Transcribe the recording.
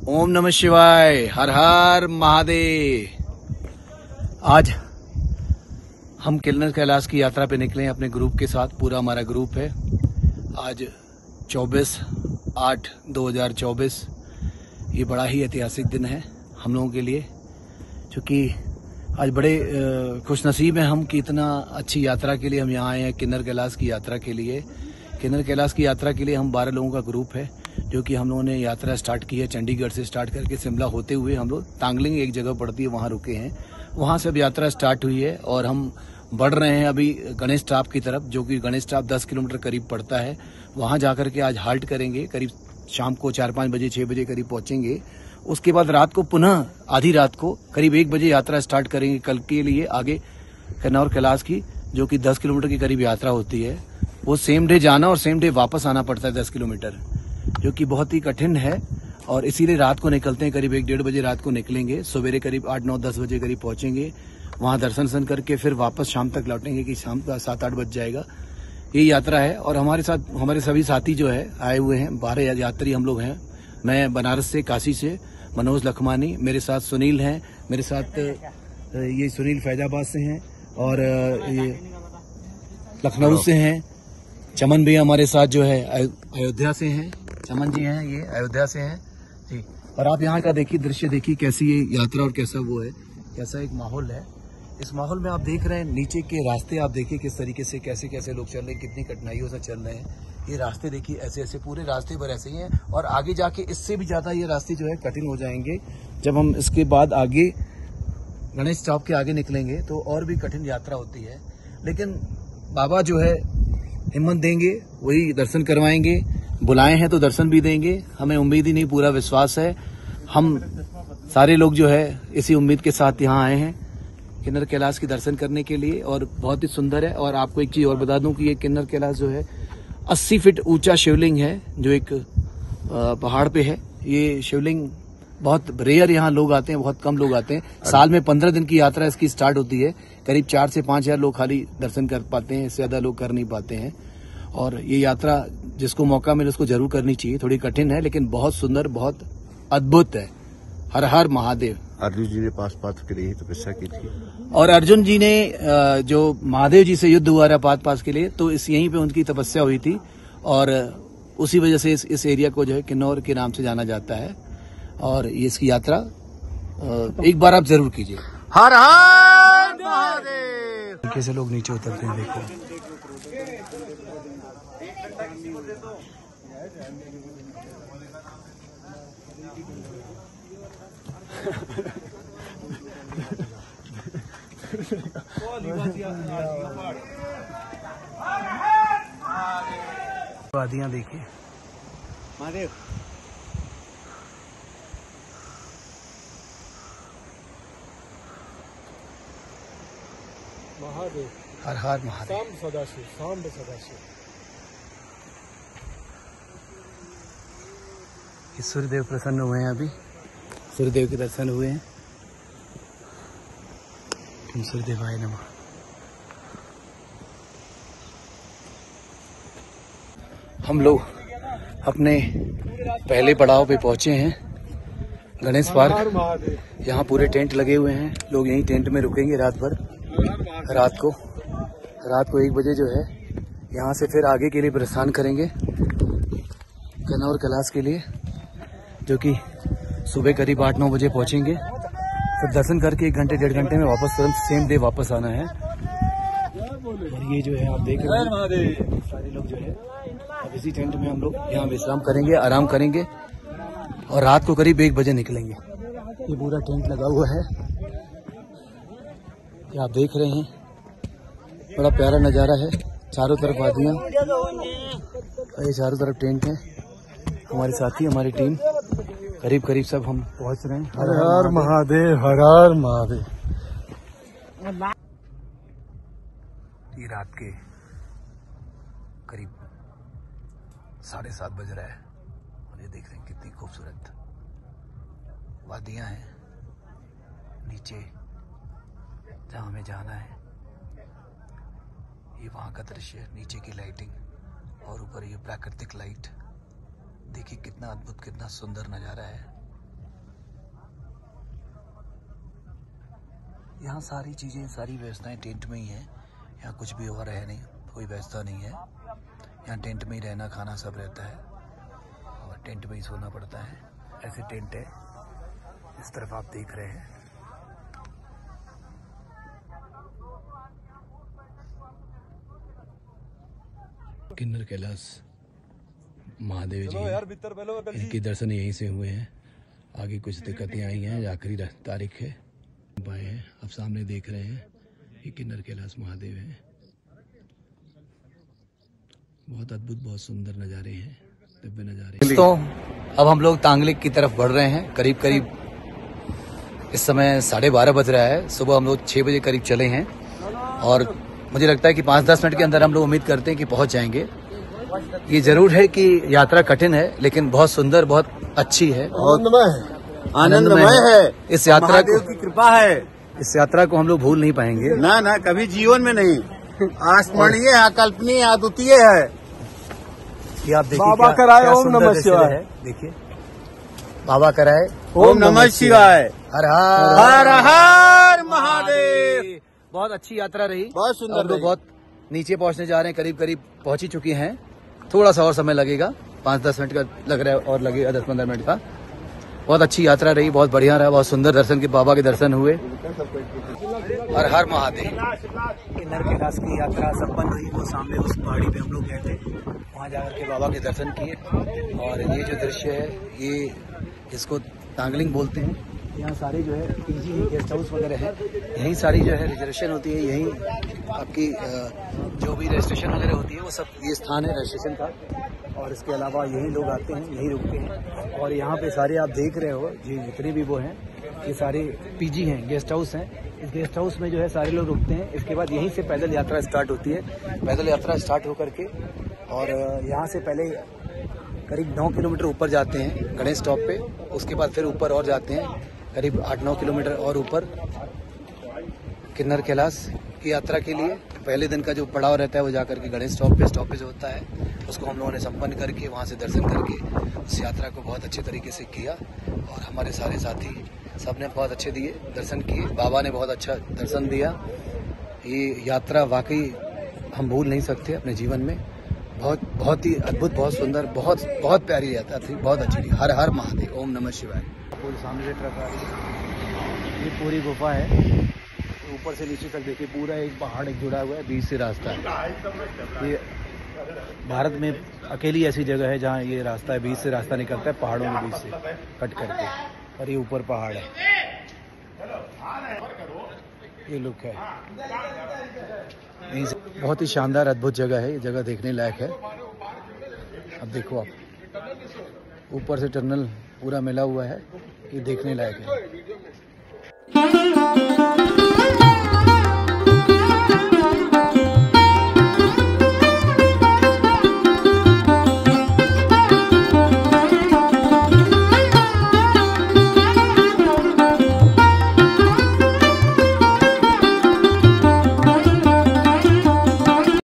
ओम नमः शिवाय, हर हर महादेव। आज हम किन्नर कैलाश की यात्रा पे निकले हैं अपने ग्रुप के साथ। पूरा हमारा ग्रुप है। आज 24/8/2024 ये बड़ा ही ऐतिहासिक दिन है हम लोगों के लिए, क्योंकि आज बड़े खुशनसीब हैं हम कि इतना अच्छी यात्रा के लिए हम यहाँ आए हैं। किन्नर कैलाश की यात्रा के लिए, किन्नर कैलाश की यात्रा के लिए हम 12 लोगों का ग्रुप है, जो कि हम लोगों ने यात्रा स्टार्ट की है चंडीगढ़ से स्टार्ट करके शिमला होते हुए हम लोग तांगलिंग एक जगह पड़ती है वहाँ रुके हैं। वहाँ से अब यात्रा स्टार्ट हुई है और हम बढ़ रहे हैं अभी गणेश टॉप की तरफ, जो कि गणेश टॉप 10 किलोमीटर करीब पड़ता है। वहाँ जाकर के आज हाल्ट करेंगे, करीब शाम को 4-5 बजे 6 बजे करीब पहुंचेंगे। उसके बाद रात को पुनः आधी रात को करीब 1 बजे यात्रा स्टार्ट करेंगे कल के लिए आगे किन्नर कैलाश की, जो कि 10 किलोमीटर की करीब यात्रा होती है। वो सेम डे जाना और सेम डे वापस आना पड़ता है 10 किलोमीटर, जो कि बहुत ही कठिन है। और इसीलिए रात को निकलते हैं, करीब 1-1:30 बजे रात को निकलेंगे। सवेरे करीब 8-9-10 बजे करीब पहुंचेंगे, वहां दर्शन करके फिर वापस शाम तक लौटेंगे कि शाम का 7-8 बज जाएगा। ये यात्रा है और हमारे साथ हमारे सभी साथी जो है आए हुए हैं। 12 यात्री हम लोग हैं। मैं बनारस से, काशी से मनोज लखमानी, मेरे साथ सुनील हैं, मेरे साथ ये सुनील फैजाबाद से हैं और ये लखनऊ से हैं। चमन भी हमारे साथ जो है अयोध्या से हैं। चमन जी हैं, ये अयोध्या से हैं जी। और आप यहाँ का देखिए, दृश्य देखिए कैसी ये यात्रा और कैसा वो है, कैसा एक माहौल है। इस माहौल में आप देख रहे हैं नीचे के रास्ते, आप देखिए किस तरीके से कैसे कैसे लोग चल रहे हैं, कितनी कठिनाइयों से चल रहे हैं। ये रास्ते देखिए ऐसे ऐसे पूरे रास्ते पर ऐसे ही हैं और आगे जाके इससे भी ज्यादा ये रास्ते जो है कठिन हो जाएंगे। जब हम इसके बाद आगे गणेश चौक के आगे निकलेंगे तो और भी कठिन यात्रा होती है, लेकिन बाबा जो है हिम्मत देंगे, वही दर्शन करवाएंगे। बुलाए हैं तो दर्शन भी देंगे, हमें उम्मीद ही नहीं पूरा विश्वास है। हम सारे लोग जो है इसी उम्मीद के साथ यहाँ आए हैं किन्नर कैलाश के दर्शन करने के लिए, और बहुत ही सुंदर है। और आपको एक चीज और बता दूं कि ये किन्नर कैलाश जो है 80 फीट ऊंचा शिवलिंग है, जो एक पहाड़ पे है। ये शिवलिंग बहुत रेयर, यहाँ लोग आते हैं, बहुत कम लोग आते हैं। साल में 15 दिन की यात्रा इसकी स्टार्ट होती है। करीब 4 से 5 हजार लोग खाली दर्शन कर पाते हैं, इससे ज्यादा लोग कर नहीं पाते हैं। और ये यात्रा जिसको मौका मिले उसको जरूर करनी चाहिए। थोड़ी कठिन है लेकिन बहुत सुंदर, बहुत अद्भुत है। हर हर महादेव। अर्जुन जी ने पास के लिए तपस्या की थी, और अर्जुन जी ने जो महादेव जी से युद्ध हुआ था पास के लिए, तो इस यहीं पे उनकी तपस्या हुई थी और उसी वजह से इस एरिया को जो है किन्नौर के नाम से जाना जाता है। और ये इसकी यात्रा एक बार आप जरूर कीजिए। हर हर महादेव। कैसे लोग नीचे उतरते हैं देखो। वादियां देखिए महादेव। महादेव, हर हर महादेव। शाम सदाशिव, शाम सदाशिव। सूर्यदेव प्रसन्न हुए हैं, अभी सूर्यदेव के दर्शन हुए हैं। सूर्यदेवाय नमः। हम लोग अपने पहले पड़ाव पे पहुंचे हैं, गणेश पार्क। यहाँ पूरे टेंट लगे हुए हैं, लोग यहीं टेंट में रुकेंगे रात भर। रात को 1 बजे जो है यहाँ से फिर आगे के लिए प्रस्थान करेंगे किन्नर कैलाश के लिए, जो कि सुबह करीब 8-9 बजे पहुंचेंगे। फिर दर्शन करके 1 घंटे 1.5 घंटे में वापस तुरंत सेम डे वापस आना है। और ये जो है आप देख रहे हैं सारे लोग जो है अब इसी टेंट में हम लोग यहाँ विश्राम करेंगे, आराम करेंगे और रात को करीब 1 बजे निकलेंगे। ये पूरा टेंट लगा हुआ है, ये आप देख रहे हैं। बड़ा प्यारा नज़ारा है, चारों तरफ वादियाँ, ये चारों तरफ टेंट है। हमारे साथी, हमारी टीम करीब सब हम पहुंच रहे हैं। हर हर महादेव, हर हर महादेव। ये रात के करीब 7:30 बज रहा है और ये देख रहे हैं कितनी खूबसूरत वादियां हैं नीचे जहाँ हमें जाना है। ये वहाँ का दृश्य, नीचे की लाइटिंग और ऊपर ये प्राकृतिक लाइट, देखिए कितना अद्भुत, कितना सुंदर नज़ारा है। यहाँ सारी चीज़ें, सारी व्यवस्थाएं टेंट में ही है। यहाँ कुछ भी और है नहीं, कोई व्यवस्था नहीं है। यहाँ टेंट में ही रहना, खाना सब रहता है और टेंट में ही सोना पड़ता है। ऐसे टेंट है, इस तरफ आप देख रहे हैं। किन्नर कैलाश महादेव जी, इनके दर्शन यहीं से हुए हैं। आगे कुछ दिक्कतें आई हैं, आखिरी तारीख है पाए हैं। आप सामने देख रहे हैं, ये किन्नर कैलाश महादेव हैं। बहुत अद्भुत, बहुत सुंदर नज़ारे हैं, दिव्य नज़ारे। तो अब हम लोग तांगलिक की तरफ बढ़ रहे हैं। करीब करीब इस समय 12:30 बज रहा है। सुबह हम लोग 6 बजे करीब चले हैं और मुझे लगता है कि 5-10 मिनट के अंदर हम लोग उम्मीद करते हैं कि पहुंच जाएंगे। ये जरूर है कि यात्रा कठिन है, लेकिन बहुत सुंदर, बहुत अच्छी है, आनंदमय है। इस यात्रा को की कृपा है, इस यात्रा को हम लोग भूल नहीं पाएंगे। ना कभी जीवन में नहीं। अस्मरणीय, अकल्पनीय, अद्वितीय है। कि आप देखिए बाबा क्या- कराए क्या ओम सुंदर नमः दृश्य शिवाय। है। देखिए, बाबा कराए ओम नमः शिवाय। हर हर हर महादेव। बहुत अच्छी यात्रा रही, बहुत सुंदर हम लोग रही। बहुत नीचे पहुंचने जा रहे हैं, करीब करीब पहुंच ही चुके हैं। थोड़ा सा और समय लगेगा, 5-10 मिनट का लग रहा है और लगेगा 10-15 मिनट का। बहुत अच्छी यात्रा रही, बहुत बढ़िया रहा, बहुत सुंदर दर्शन के बाबा के दर्शन हुए। हर हर महादेव। किन्नर कैलाश की यात्रा संपन्न हुई। वो सामने उस पहाड़ी पे हम लोग गए थे, वहाँ जाकर के बाबा के दर्शन किए। और ये जो दृश्य है, ये इसको तांगलिंग बोलते हैं। यहाँ सारे जो है पीजी गेस्ट हाउस वगैरह है, यहीं सारी जो है रिजर्वेशन होती है। यहीं आपकी जो भी रजिस्ट्रेशन वगैरह होती है वो सब ये स्थान है रजिस्ट्रेशन का। और इसके अलावा यहीं लोग आते हैं, यहीं रुकते हैं। और यहाँ पे सारे आप देख रहे हो, ये जितने भी वो हैं, ये सारे पीजी हैं, गेस्ट हाउस हैं। इस गेस्ट हाउस में जो है सारे लोग रुकते हैं। इसके बाद यहीं से पैदल यात्रा स्टार्ट होती है। पैदल यात्रा स्टार्ट होकर के और यहाँ से पहले करीब 9 किलोमीटर ऊपर जाते हैं गणेश स्टॉप पे। उसके बाद फिर ऊपर और जाते हैं करीब 8-9 किलोमीटर और ऊपर किन्नर कैलाश की यात्रा के लिए। पहले दिन का जो पड़ाव रहता है वो जाकर के गणेश स्टॉपेज होता है, उसको हम लोगों ने संपन्न करके वहाँ से दर्शन करके उस यात्रा को बहुत अच्छे तरीके से किया। और हमारे सारे साथी सबने बहुत अच्छे दिए, दर्शन किए। बाबा ने बहुत अच्छा दर्शन दिया। ये यात्रा वाकई हम भूल नहीं सकते अपने जीवन में। बहुत ही अद्भुत, बहुत सुंदर, बहुत प्यारी यात्रा थी, बहुत अच्छी थी। हर हर महादेव। ओम नमः शिवाय। सामने से ट्रक आ रही है, ये पूरी गुफा है। ऊपर से नीचे तक देखिए, पूरा एक पहाड़ एक जुड़ा हुआ है, बीच से रास्ता है। ये भारत में अकेली ऐसी जगह है जहाँ ये रास्ता है, बीच से रास्ता निकलता है पहाड़ों के बीच से कट करके। और ये ऊपर पहाड़ है, ये लुक है। बहुत ही शानदार अद्भुत जगह है, ये जगह देखने लायक है। अब देखो आप, ऊपर से टनल पूरा मिला हुआ है, ये देखने लायक है।